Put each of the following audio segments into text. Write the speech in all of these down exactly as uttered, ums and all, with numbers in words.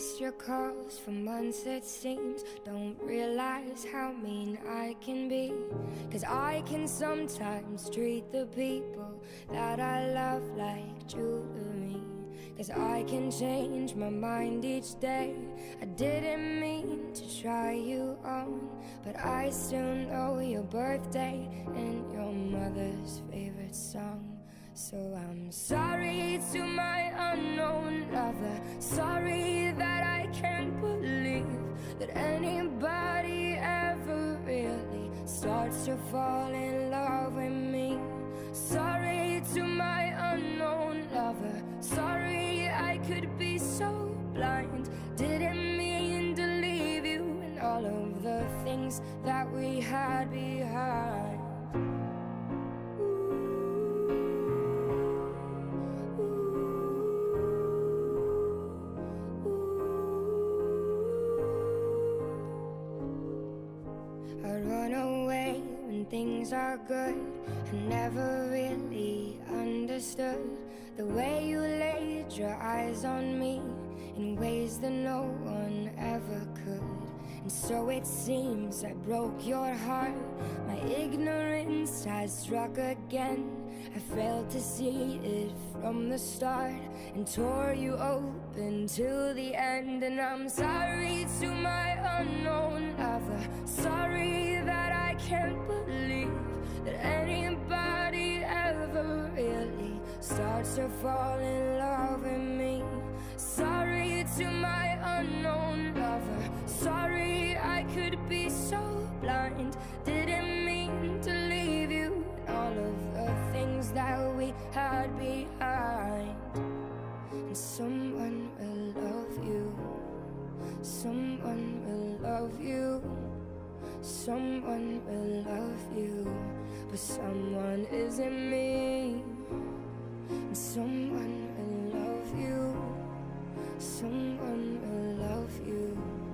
missed your calls for months it seems. Don't realize how mean I can be, 'cause I can sometimes treat the people that I love like jewelry. 'Cause I can change my mind each day. I didn't mean to try you on, but I still know your birthday and your mother's favorite song. So I'm sorry to my unknown lover. Sorry that I can't believe that anybody ever really starts to fall in love with me. Sorry to my unknown lover. Sorry I could be so blind. Didn't mean to leave you and all of the things that we had behind. I run away when things are good. I never really understood the way you laid your eyes on me in ways that no one ever could. And so it seems I broke your heart. My ignorance has struck again. I failed to see it from the start and tore you open till the end. And I'm sorry to my unknown lover. Sorry that I can't believe that anybody ever really starts to fall in love with me. Sorry to my unknown lover. Sorry I could be so blind. Didn't mean to leave you and all of the things that we had behind. And someone will love you. Someone will love you. Someone will love you, but someone isn't me. And someone will love you. Someone will love you.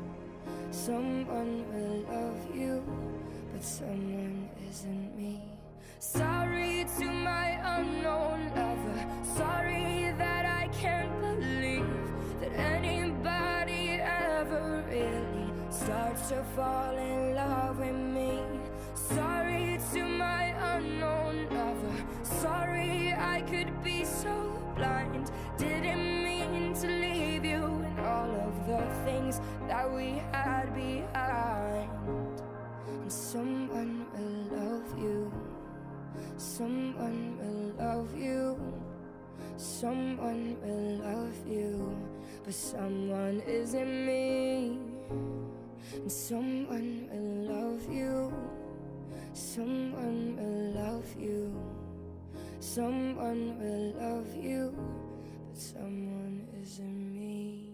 Someone will love you, but someone isn't me. Sorry to my unknown lover. Sorry that I can't believe that anybody ever really starts to fall in love with me. Sorry to my unknown lover. Sorry I could be so blind. Didn't mean to leave you and all of the things that we had behind. And someone will love you. Someone will love you. Someone will love you, but someone isn't me. And someone will love you. Someone will love you. Someone will love you, but someone isn't me.